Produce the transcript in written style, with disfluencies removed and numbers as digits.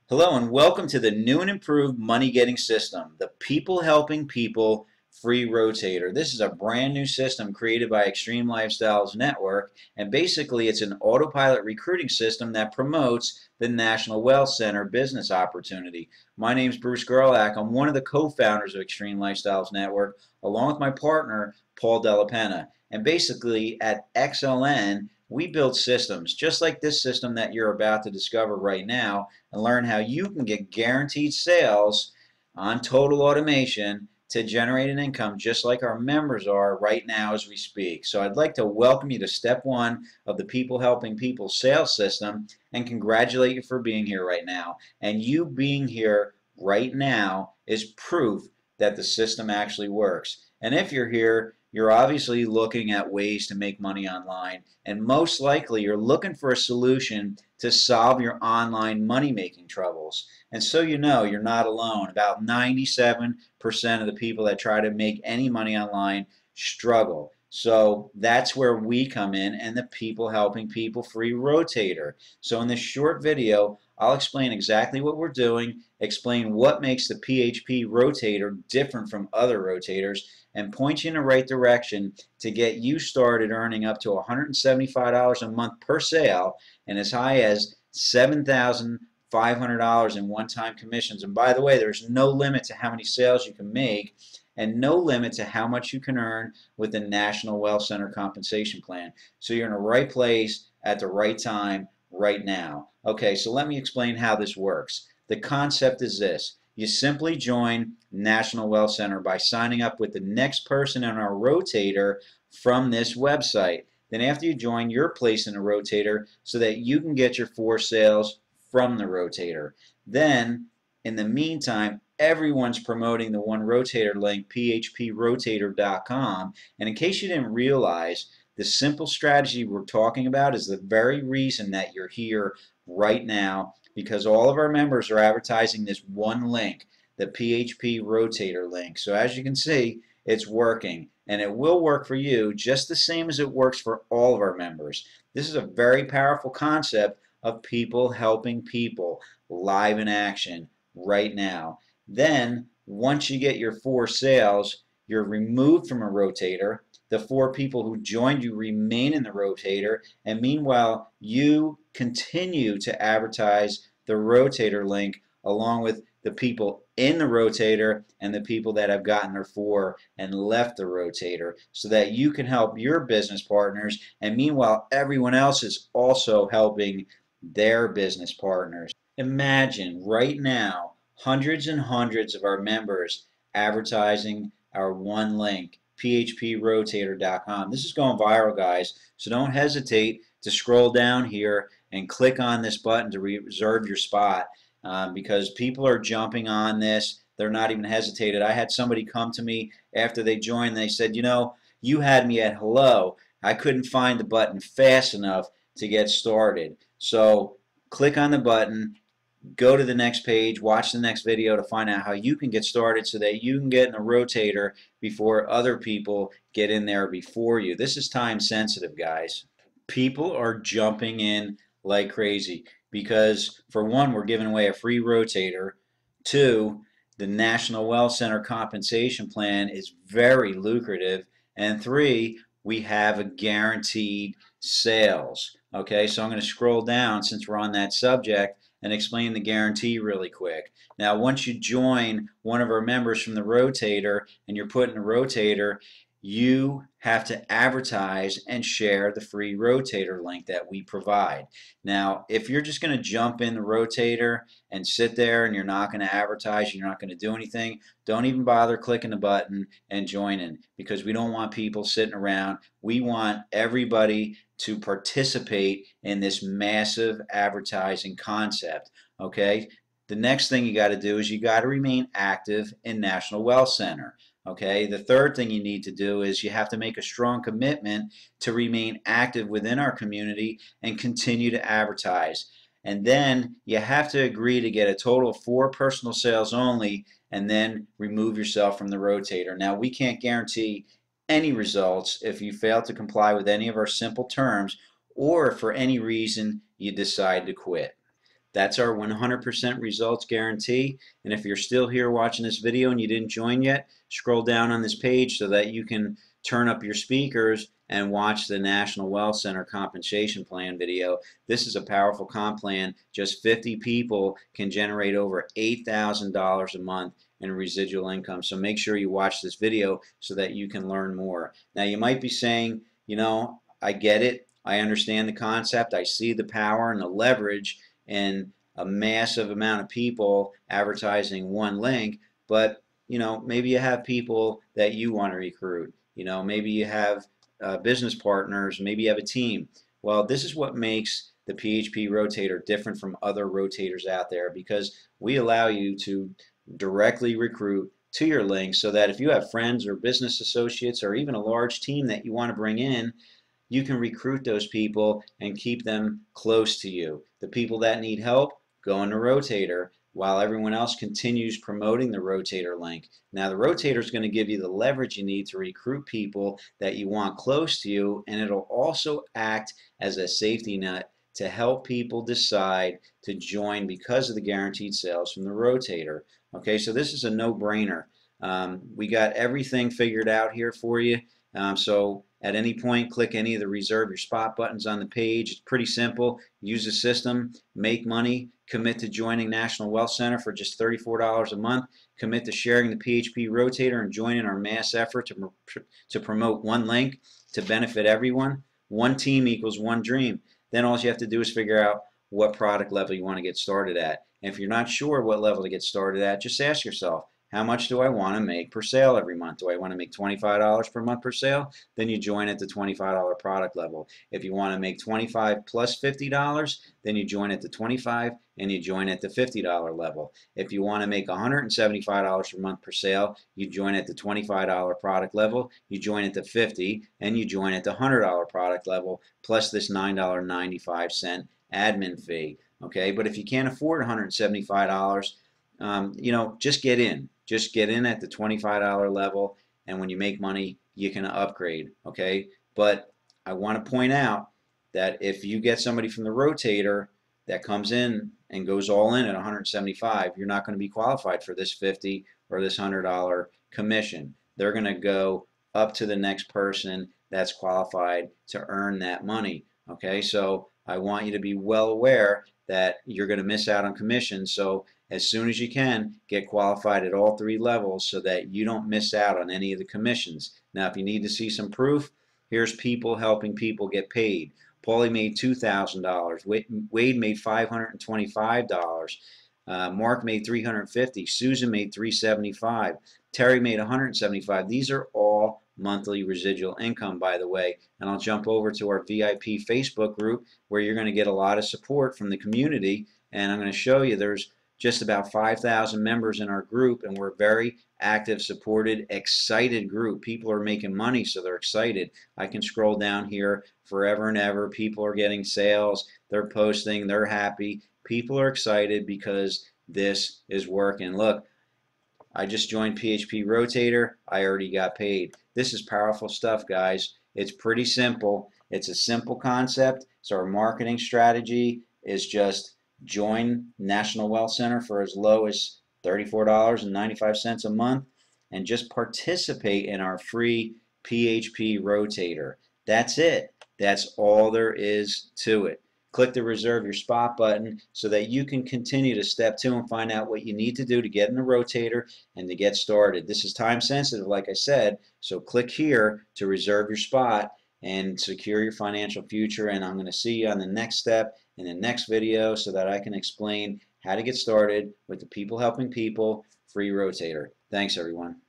Hello and welcome to the new and improved money getting system, the People Helping People free rotator. This is a brand new system created by Extreme Lifestyles Network, and basically it's an autopilot recruiting system that promotes the National Wealth Center business opportunity. My name is Bruce Gerlach. I'm one of the co-founders of Extreme Lifestyles Network along with my partner Paul Della Penna. And basically at XLN we build systems just like this system that you're about to discover right now and learn how you can get guaranteed sales on total automation to generate an income just like our members are right now as we speak. So I'd like to welcome you to step one of the People Helping People sales system and congratulate you for being here right now. And you being here right now is proof that the system actually works. And if you're here, you're obviously looking at ways to make money online, and most likely you're looking for a solution to solve your online money-making troubles. And so you know you're not alone. About 97% of the people that try to make any money online struggle. So that's where we come in and the People Helping People free rotator. So in this short video, I'll explain exactly what we're doing, explain what makes the PHP rotator different from other rotators, and point you in the right direction to get you started earning up to $175 a month per sale and as high as $7,500 in one-time commissions. And by the way, there's no limit to how many sales you can make and no limit to how much you can earn with the National Wealth Center compensation plan. So you're in the right place at the right time right now. Okay, so let me explain how this works. The concept is this. You simply join National Wealth Center by signing up with the next person in our rotator from this website. Then after you join, you're placed in a rotator so that you can get your 4 sales from the rotator. Then, in the meantime, everyone's promoting the one rotator link, phprotator.com. And in case you didn't realize, the simple strategy we're talking about is the very reason that you're here right now, because all of our members are advertising this one link, the PHP rotator link. So as you can see, it's working, and it will work for you just the same as it works for all of our members. This is a very powerful concept of people helping people live in action right now. Then once you get your 4 sales, you're removed from a rotator. The 4 people who joined you remain in the rotator, and meanwhile you continue to advertise the rotator link along with the people in the rotator and the people that have gotten their 4 and left the rotator, so that you can help your business partners, and meanwhile everyone else is also helping their business partners. Imagine right now hundreds and hundreds of our members advertising our one link, phprotator.com. This is going viral, guys, so don't hesitate to scroll down here and click on this button to reserve your spot, because people are jumping on this. They're not even hesitated. I had somebody come to me after they joined and they said, you know, you had me at hello. I couldn't find the button fast enough to get started. So click on the button, go to the next page, watch the next video to find out how you can get started so that you can get in the rotator before other people get in there before you. This is time sensitive, guys. People are jumping in like crazy because, for one, we're giving away a free rotator. 2, the National Wealth Center compensation plan is very lucrative. And 3, we have a guaranteed sales. Okay, so I'm going to scroll down since we're on that subject and explain the guarantee really quick. Now, once you join one of our members from the rotator and you're put in the rotator, you have to advertise and share the free rotator link that we provide. Now, if you're just going to jump in the rotator and sit there and you're not going to advertise, you're not going to do anything, don't even bother clicking the button and joining, because we don't want people sitting around. We want everybody to participate in this massive advertising concept. Okay? The next thing you got to do is you got to remain active in National Wealth Center. Okay, the third thing you need to do is you have to make a strong commitment to remain active within our community and continue to advertise. And then you have to agree to get a total of 4 personal sales only and then remove yourself from the rotator. Now, we can't guarantee any results if you fail to comply with any of our simple terms or if for any reason you decide to quit. That's our 100% results guarantee. And if you're still here watching this video and you didn't join yet, scroll down on this page so that you can turn up your speakers and watch the National Wealth Center compensation plan video. This is a powerful comp plan. Just 50 people can generate over $8,000 a month in residual income. So make sure you watch this video so that you can learn more. Now you might be saying, you know, I get it. I understand the concept. I see the power and the leverage and a massive amount of people advertising one link, but you know, maybe you have people that you want to recruit. You know, maybe you have business partners, maybe you have a team. Well, this is what makes the PHP Rotator different from other rotators out there, because we allow you to directly recruit to your links, so that if you have friends or business associates or even a large team that you want to bring in, you can recruit those people and keep them close to you. The people that need help go in the Rotator while everyone else continues promoting the Rotator link. Now the Rotator is going to give you the leverage you need to recruit people that you want close to you, and it'll also act as a safety net to help people decide to join because of the guaranteed sales from the Rotator. Okay, so this is a no-brainer. We got everything figured out here for you. So at any point, click any of the reserve your spot buttons on the page. It's pretty simple. Use the system, make money, commit to joining National Wealth Center for just $34 a month, commit to sharing the PHP Rotator and joining our mass effort to promote one link to benefit everyone. One team equals one dream. Then all you have to do is figure out what product level you want to get started at. And if you're not sure what level to get started at, just ask yourself, how much do I want to make per sale every month? Do I want to make $25 per month per sale? Then you join at the $25 product level. If you want to make $25 plus $50, then you join at the $25 and you join at the $50 level. If you want to make $175 per month per sale, you join at the $25 product level, you join at the $50, and you join at the $100 product level, plus this $9.95 admin fee. Okay, but if you can't afford $175, you know, just get in. Just get in at the $25 level, and when you make money, you can upgrade, okay? But I want to point out that if you get somebody from the Rotator that comes in and goes all in at $175, you're not going to be qualified for this $50 or this $100 commission. They're going to go up to the next person that's qualified to earn that money, okay? So I want you to be well aware that you're going to miss out on commission. So as soon as you can, get qualified at all three levels so that you don't miss out on any of the commissions. Now, if you need to see some proof, here's people helping people get paid. Paulie made $2,000. Wade made $525. Mark made $350. Susan made $375. Terry made $175. These are all monthly residual income, by the way. And I'll jump over to our VIP Facebook group where you're going to get a lot of support from the community. And I'm going to show you there's just about 5,000 members in our group, and we're a very active, supported, excited group. People are making money, so they're excited. I can scroll down here forever and ever. People are getting sales. They're posting. They're happy. People are excited because this is working. Look, I just joined PHP Rotator. I already got paid. This is powerful stuff, guys. It's pretty simple. It's a simple concept. So our marketing strategy is just join National Wealth Center for as low as $34.95 a month and just participate in our free PHP Rotator. That's it. That's all there is to it. Click the reserve your spot button so that you can continue to step 2 and find out what you need to do to get in the Rotator and to get started. This is time sensitive, like I said, so click here to reserve your spot and secure your financial future. And I'm going to see you on the next step in the next video so that I can explain how to get started with the People Helping People free Rotator. Thanks, everyone.